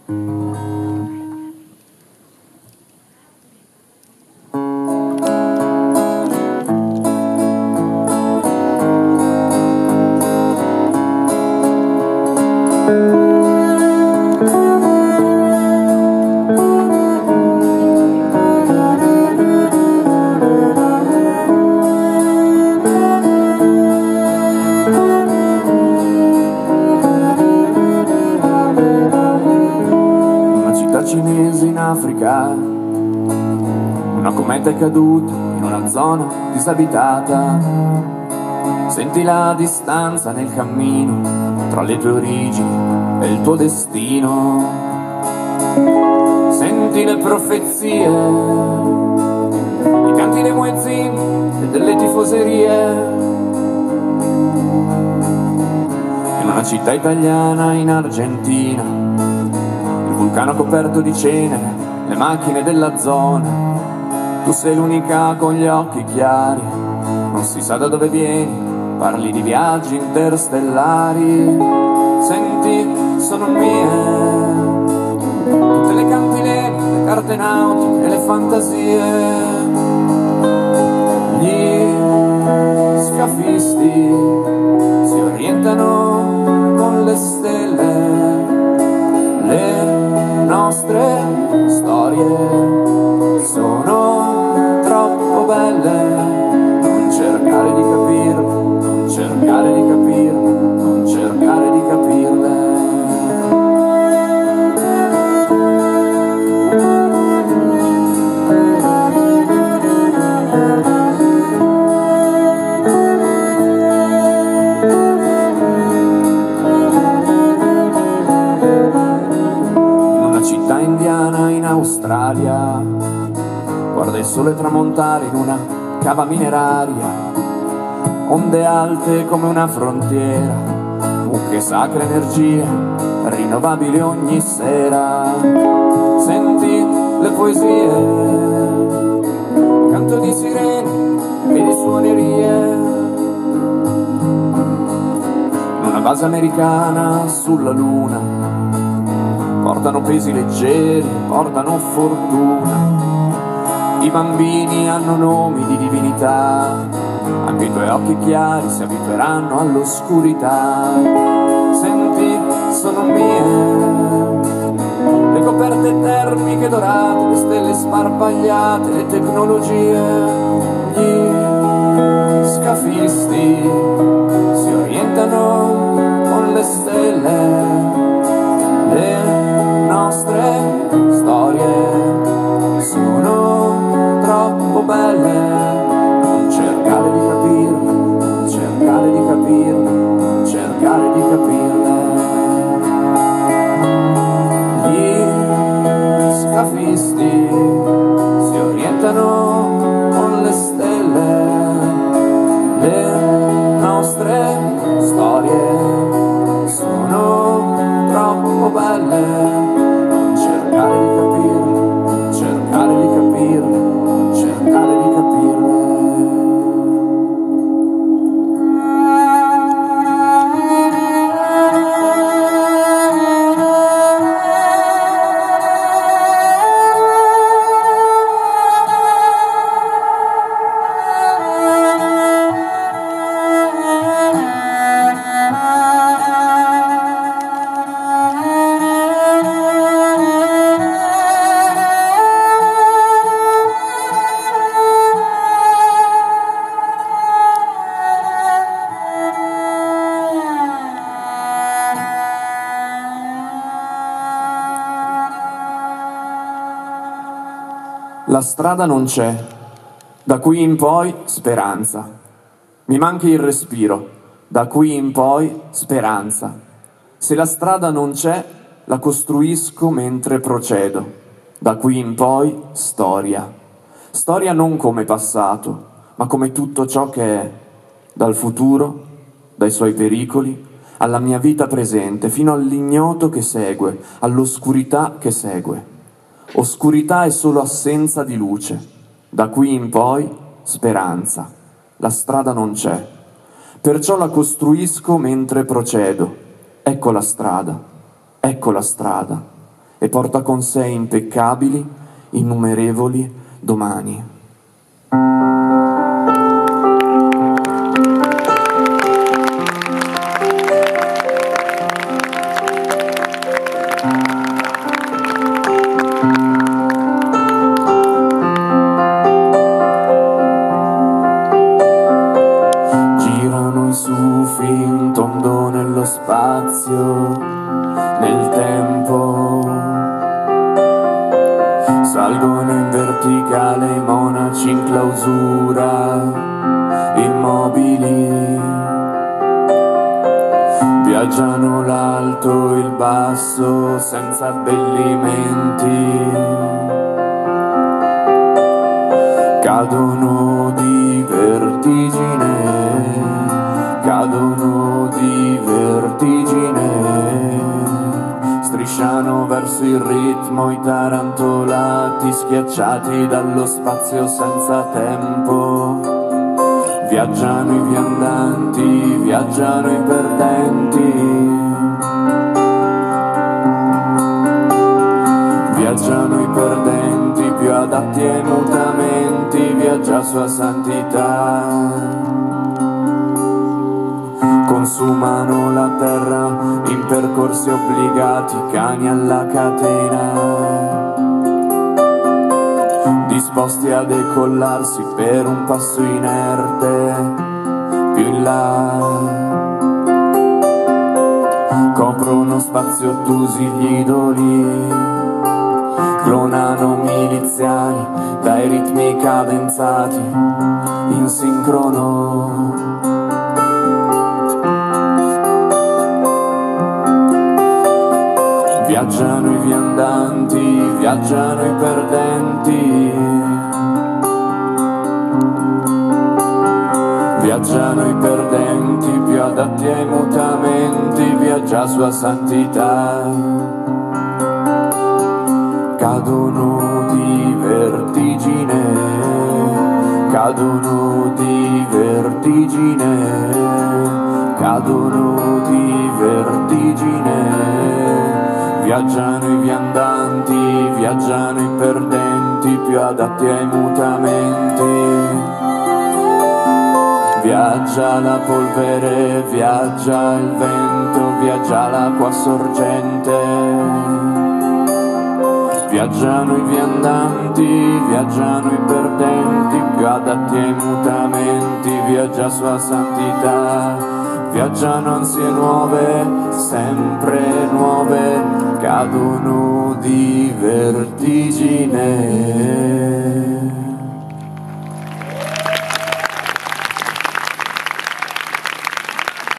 Cinese in Africa, una cometa è caduta in una zona disabitata. Senti la distanza nel cammino tra le tue origini e il tuo destino. Senti le profezie, i canti dei muezzini e delle tifoserie. In una città italiana in Argentina, vulcano coperto di cenere, le macchine della zona. Tu sei l'unica con gli occhi chiari, non si sa da dove vieni, parli di viaggi interstellari. Senti, sono mie tutte le cantilene, le carte nautiche e le fantasie. Gli scafisti si orientano con le stelle. Le nostre storie sono troppo belle, non cercare di capirle, non cercare di capirle, non cercare di capirle. In Australia, guarda il sole tramontare in una cava mineraria, onde alte come una frontiera, mucche sacre energie, rinnovabili ogni sera. Senti le poesie, canto di sirene e di suonerie. In una base americana sulla luna, portano pesi leggeri, portano fortuna. I bambini hanno nomi di divinità, anche i tuoi occhi chiari si abitueranno all'oscurità. Senti, sono mie le coperte termiche dorate, le stelle sparpagliate, le tecnologie. Gli scafisti si orientano con le stelle. Le nostre storie sono troppo belle, non cercare di capirle, non cercare di capirle, non cercare di capirle. Gli scafisti si orientano con le stelle. Le nostre storie sono troppo belle, non cercare di capirle, non cercare di capirle, non cercare di capirle. La strada non c'è, da qui in poi speranza. Mi manchi il respiro, da qui in poi speranza. Se la strada non c'è, la costruisco mentre procedo. Da qui in poi storia. Storia non come passato, ma come tutto ciò che è, dal futuro, dai suoi pericoli, alla mia vita presente, fino all'ignoto che segue, all'oscurità che segue. Oscurità è solo assenza di luce. Da qui in poi speranza. La strada non c'è. Perciò la costruisco mentre procedo. Ecco la strada. Ecco la strada. e porta con sé impeccabili, innumerevoli domani. Sufi in tondo nello spazio, nel tempo. Salgono in verticale i monaci in clausura, immobili. Viaggiano l'alto, il basso, senza abbellimenti. Cadono di vertigine, cadono di vertigine, strisciano verso il ritmo i tarantolati, schiacciati dallo spazio senza tempo. Viaggiano i viandanti, viaggiano i perdenti, viaggiano i perdenti più adatti ai mutamenti, viaggia sua santità. Consumano la terra in percorsi obbligati, cani alla catena, disposti a decollarsi per un passo inerte più in là. Coprono spazio ottusi gli idoli, clonano miliziani dai ritmi cadenzati in sincrono. Viaggiano i viandanti, viaggiano i perdenti, viaggiano i perdenti più adatti ai mutamenti, viaggia sua santità. Cadono di vertigine, cadono di vertigine, cadono di vertigine. Viaggiano i viandanti, viaggiano i perdenti più adatti ai mutamenti. Viaggia la polvere, viaggia il vento, viaggia l'acqua sorgente. Viaggiano i viandanti, viaggiano i perdenti più adatti ai mutamenti, viaggia sua santità. Viaggiano ansie nuove, sempre nuove, cadono di vertigine.